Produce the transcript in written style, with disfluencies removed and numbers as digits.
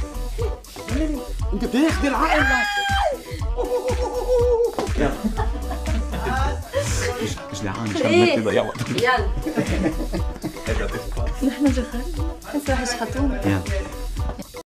انت بتاخدي العقل. مش جعان مش بدك تضيع وقتك. يلا نحن جخر بس رح يشحطونا. يلا